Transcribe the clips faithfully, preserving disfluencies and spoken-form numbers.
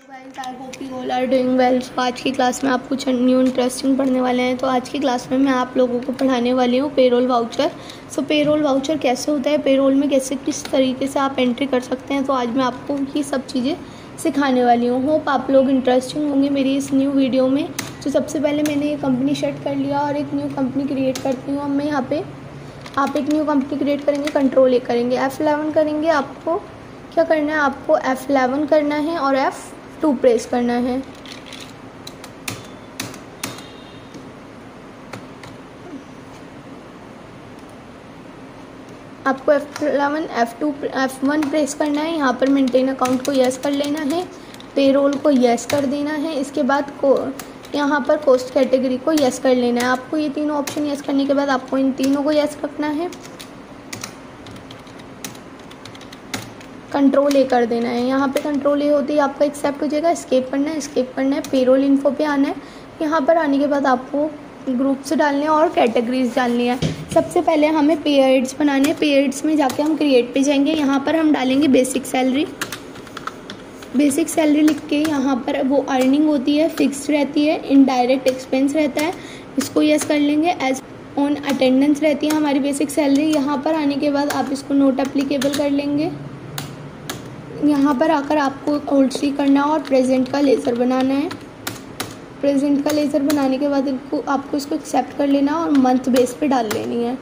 Guys, I hope you all are doing well. आज की class में आप कुछ न्यू इंटरेस्टिंग पढ़ने वाले हैं। तो आज की क्लास में मैं आप लोगों को पढ़ाने वाली हूँ payroll voucher. So payroll voucher कैसे होता है, पेरोल में कैसे किस तरीके से आप एंट्री कर सकते हैं, तो आज मैं आपको ये सब चीज़ें सिखाने वाली हूँ। होप आप लोग इंटरेस्टिंग होंगे मेरी इस न्यू वीडियो में। तो सबसे पहले मैंने ये कंपनी सेट कर लिया और एक न्यू कंपनी क्रिएट करती हूँ। अब मैं यहाँ पे आप एक न्यू कंपनी क्रिएट करेंगे, कंट्रोल ए करेंगे, एफ इलेवन करेंगे। आपको क्या करना है, आपको एफ इलेवन करना है और एफ टू प्रेस करना है। आपको F eleven F two F one press करना है। यहाँ पर मेंटेन अकाउंट को यस कर लेना है, पेरोल को यस कर देना है। इसके बाद को यहाँ पर कॉस्ट कैटेगरी को यस कर लेना है। आपको ये तीनों ऑप्शन यस करने के बाद आपको इन तीनों को यस रखना है, कंट्रोल ए कर देना है। यहाँ पे कंट्रोल ए होती है आपका एक्सेप्ट हो जाएगा, एस्केप करना है, एस्केप करना है, पेरोल इन्फो पे आना है। यहाँ पर आने के बाद आपको ग्रुप्स डालने हैं और कैटेगरीज डालनी है। सबसे पहले हमें पेयर्ड्स बनाने हैं। पेयर्ड्स में जाके हम क्रिएट पे जाएंगे, यहाँ पर हम डालेंगे बेसिक सैलरी। बेसिक सैलरी लिख के यहाँ पर वो अर्निंग होती है, फिक्स्ड रहती है, इनडायरेक्ट एक्सपेंस रहता है, इसको यस कर लेंगे। एज ऑन अटेंडेंस रहती है हमारी बेसिक सैलरी। यहाँ पर आने के बाद आप इसको नोट एप्लीकेबल कर लेंगे। यहाँ पर आकर आपको ओल्ड सी करना और प्रेजेंट का लेज़र बनाना है। प्रेजेंट का लेज़र बनाने के बाद इनको आपको इसको एक्सेप्ट कर लेना और मंथ बेस पे डाल लेनी है।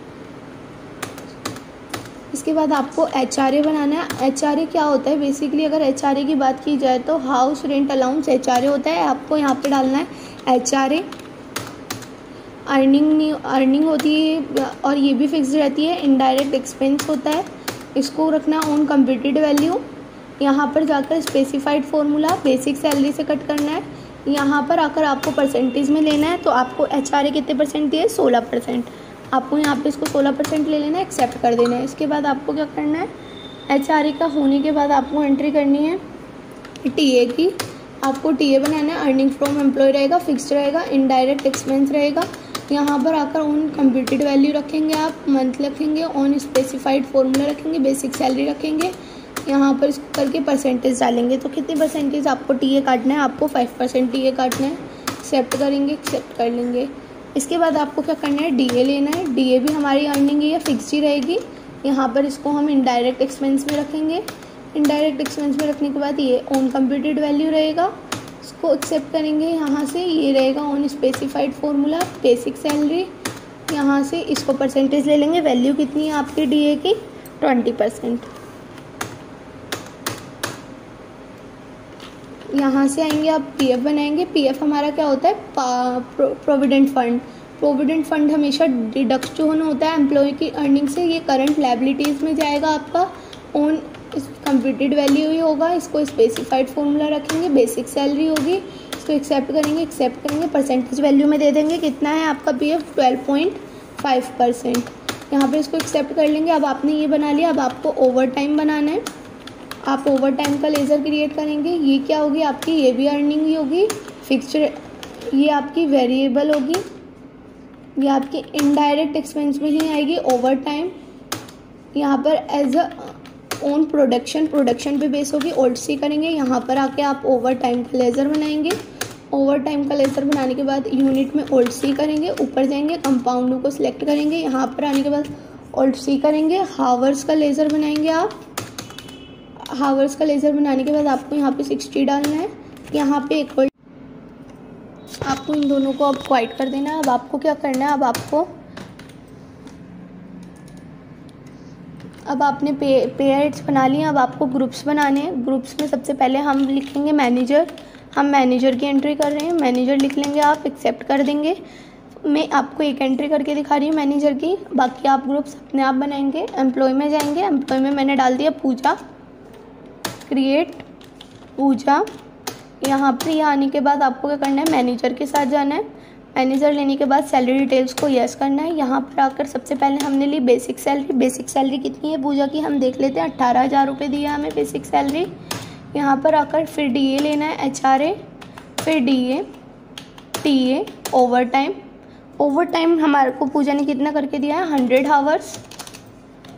इसके बाद आपको एच आर ए बनाना है। एच आर ए क्या होता है, बेसिकली अगर एच आर ए की बात की जाए तो house rent allowance H R A होता है। आपको यहाँ पे डालना है H R A. Earning earning होती है और ये भी फिक्स रहती है। इनडायरेक्ट एक्सपेंस होता है, इसको रखना ऑन कंप्यूटेड वैल्यू। यहाँ पर जाकर स्पेसिफाइड फॉर्मूला बेसिक सैलरी से कट करना है। यहाँ पर आकर आपको परसेंटेज में लेना है। तो आपको एच आर ए कितने परसेंट दिए, सोलह परसेंट। आपको यहाँ पे इसको सोलह परसेंट ले लेना है, एक्सेप्ट कर देना है। इसके बाद आपको क्या करना है, एच आर ए का होने के बाद आपको एंट्री करनी है टी ए की। आपको टी ए बनाना है। अर्निंग फ्रॉम एम्प्लॉय रहेगा, फिक्स्ड रहेगा, इनडायरेक्ट एक्सपेंस रहेगा। यहाँ पर आकर ऑन कंप्यूटेड वैल्यू रखेंगे, आप मंथ रखेंगे, ऑन स्पेसिफाइड फॉर्मूला रखेंगे, बेसिक सैलरी रखेंगे। यहाँ पर इसको करके परसेंटेज डालेंगे। तो कितनी परसेंटेज आपको टी ए काटना है, आपको फाइव परसेंट टी ए काटना है। एक्सेप्ट करेंगे, एक्सेप्ट कर लेंगे। इसके बाद आपको क्या करना है, डी ए लेना है। डी ए भी हमारी अर्निंग ही है, फिक्स ही रहेगी। यहाँ पर इसको हम इनडायरेक्ट एक्सपेंस में रखेंगे। इनडायरेक्ट एक्सपेंस में रखने के बाद ये ऑन कंप्यूटेड वैल्यू रहेगा, इसको एक्सेप्ट करेंगे। यहाँ से ये रहेगा on specified formula basic salary. यहाँ से इसको परसेंटेज ले लेंगे। वैल्यू कितनी है आपकी डी ए की, ट्वेंटी परसेंट। यहाँ से आएंगे, आप पीएफ बनाएंगे। पीएफ हमारा क्या होता है, प्रोविडेंट फंड। प्रोविडेंट फंड हमेशा डिडक्ट जो होना होता है एम्प्लॉय की अर्निंग से, ये करंट लायबिलिटीज़ में जाएगा आपका। ऑन कंप्यूटेड वैल्यू ही होगा, इसको स्पेसिफाइड फॉर्मूला रखेंगे, बेसिक सैलरी होगी, इसको एक्सेप्ट करेंगे, एक्सेप्ट करेंगे, परसेंटेज वैल्यू में दे देंगे। कितना है आपका PF, twelve point five percent. यहाँ पर इसको एक्सेप्ट कर लेंगे। अब आपने ये बना लिया, अब आपको ओवर टाइम बनाना है। आप ओवर टाइम का लेज़र क्रिएट करेंगे। ये क्या होगी आपकी, ये भी अर्निंग ही होगी, फिक्स्ड। ये आपकी वेरिएबल होगी, ये आपकी इनडायरेक्ट एक्सपेंस में ही आएगी ओवर टाइम। यहाँ पर as a on production, production पे बेस होगी, ओल्ड सी करेंगे। यहाँ पर आके आप ओवर टाइम का लेज़र बनाएंगे। ओवर टाइम का लेज़र बनाने के बाद यूनिट में ओल्ड सी करेंगे, ऊपर जाएंगे, कंपाउंड को सिलेक्ट करेंगे। यहाँ पर आने के बाद ओल्ड सी करेंगे। हावर्स का लेज़र बनाएंगे आप। हावर्स का लेज़र बनाने के बाद आपको यहाँ पे सिक्सटी डालना है, यहाँ पे इक्वल, आपको इन दोनों को अब क्वाइट कर देना है। अब आपको क्या करना है, अब आपको अब आपने पे पेयर्ड्स बना लिए। अब आपको ग्रुप्स बनाने हैं। ग्रुप्स में सबसे पहले हम लिखेंगे मैनेजर। हम मैनेजर की एंट्री कर रहे हैं, मैनेजर लिख लेंगे, आप एक्सेप्ट कर देंगे। मैं आपको एक एंट्री करके दिखा रही हूँ मैनेजर की, बाकी आप ग्रुप्स अपने आप बनाएंगे। एम्प्लॉय में जाएंगे, एम्प्लॉय में मैंने डाल दिया पूजा, क्रिएट पूजा। यहाँ पर ये आने के बाद आपको क्या करना है, मैनेजर के साथ जाना है। मैनेजर लेने के बाद सैलरी डिटेल्स को यस करना है। यहाँ पर आकर सबसे पहले हमने ली बेसिक सैलरी। बेसिक सैलरी कितनी है पूजा की, हम देख लेते हैं, अट्ठारह हज़ार रुपये दिया हमें बेसिक सैलरी। यहाँ पर आकर फिर डी ए लेना है, एच आर ए, फिर D A, T A, overtime. Overtime हमारे को पूजा ने कितना करके दिया है, हंड्रेड हावर्स।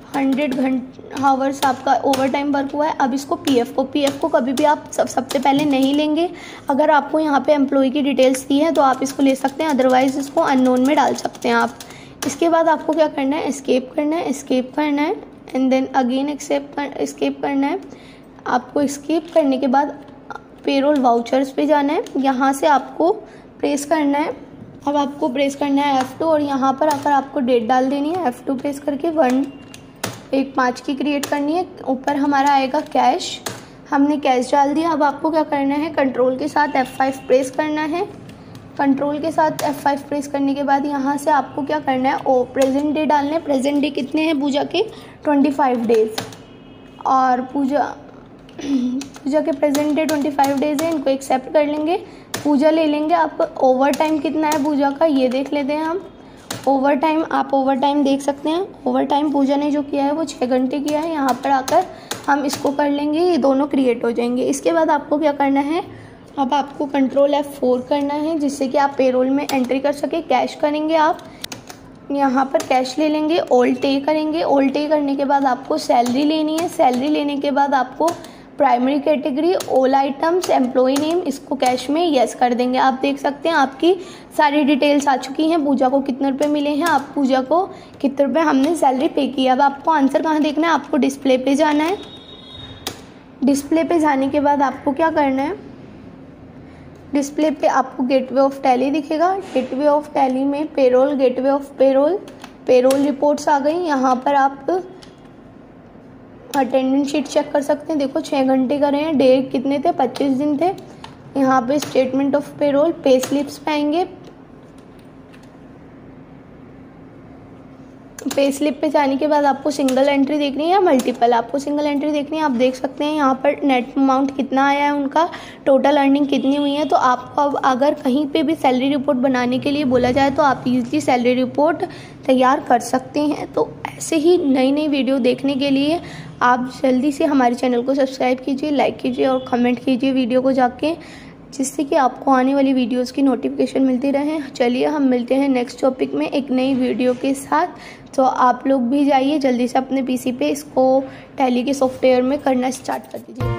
हंड्रेड घंटे हावर्स आपका ओवर टाइम वर्क हुआ है। अब इसको पीएफ को पीएफ को कभी भी आप सब सबसे पहले नहीं लेंगे। अगर आपको यहाँ पे एम्प्लॉय की डिटेल्स दी है तो आप इसको ले सकते हैं, अदरवाइज़ इसको अननोन में डाल सकते हैं आप। इसके बाद आपको क्या करना है, एस्केप करना है, एस्केप करना है एंड देन अगेन एक्सेप्ट कर एस्केप करना है। आपको एस्केप करने के बाद पेरोल वाउचर्स पे जाना है, यहाँ से आपको प्रेस करना है। अब आपको प्रेस करना है एफ़ टू और यहाँ पर आकर आपको डेट डाल देनी है। एफ़ टू प्रेस करके वन एक पाँच की क्रिएट करनी है। ऊपर हमारा आएगा कैश, हमने कैश डाल दिया। अब आपको क्या करना है, कंट्रोल के साथ एफ़ फाइव प्रेस करना है। कंट्रोल के साथ एफ़ फाइव प्रेस करने के बाद यहाँ से आपको क्या करना है, ओ प्रेजेंट डे डालना है। प्रेजेंट डे कितने हैं पूजा के, ट्वेंटी फाइव डेज़। और पूजा पूजा के present day twenty five days है, इनको एक्सेप्ट कर लेंगे। पूजा ले लेंगे। आप ओवर टाइम कितना है पूजा का ये देख लेते हैं हम। ओवर टाइम आप ओवर टाइम देख सकते हैं। ओवर टाइम पूजा ने जो किया है वो छः घंटे किया है। यहाँ पर आकर हम इसको कर लेंगे, ये दोनों क्रिएट हो जाएंगे। इसके बाद आपको क्या करना है, अब आपको कंट्रोल एफ फोर करना है जिससे कि आप पेरोल में एंट्री कर सके। कैश करेंगे आप, यहाँ पर कैश ले लेंगे, ओल्ड पे करेंगे। ओल्ड पे करने के बाद आपको सैलरी लेनी है। सैलरी लेने के बाद आपको primary category all items employ name, इसको कैश में यस कर देंगे। आप देख सकते हैं आपकी सारी डिटेल्स आ चुकी हैं। पूजा को कितने रुपए मिले हैं, आप पूजा को कितने रुपए हमने सैलरी पे की। अब आपको आंसर कहाँ देखना है, आपको डिस्प्ले पे जाना है। डिस्प्ले पे जाने के बाद आपको क्या करना है, डिस्प्ले पे आपको गेटवे ऑफ टैली दिखेगा। गेटवे ऑफ टैली में payroll, gateway of payroll, payroll reports आ गई। यहाँ पर आप अटेंडेंस शीट चेक कर सकते हैं। देखो छः घंटे करे हैं, डे कितने थे, पच्चीस दिन थे। यहाँ पे statement of payroll, pay slips पे आएंगे। पे स्लिप पे जाने के बाद आपको सिंगल एंट्री देखनी है या मल्टीपल, आपको सिंगल एंट्री देखनी है। आप देख सकते हैं यहाँ पर नेट अमाउंट कितना आया है, उनका टोटल अर्निंग कितनी हुई है। तो आपको अब अगर कहीं पे भी सैलरी रिपोर्ट बनाने के लिए बोला जाए तो आप इजीली सैलरी रिपोर्ट तैयार कर सकते हैं। तो ऐसे ही नई नई वीडियो देखने के लिए आप जल्दी से हमारे चैनल को सब्सक्राइब कीजिए, लाइक कीजिए और कमेंट कीजिए वीडियो को जाके, जिससे कि आपको आने वाली वीडियोस की नोटिफिकेशन मिलती रहे। चलिए हम मिलते हैं नेक्स्ट टॉपिक में एक नई वीडियो के साथ। तो आप लोग भी जाइए जल्दी से अपने पीसी पे इसको टैली के सॉफ्टवेयर में करना स्टार्ट कर दीजिए।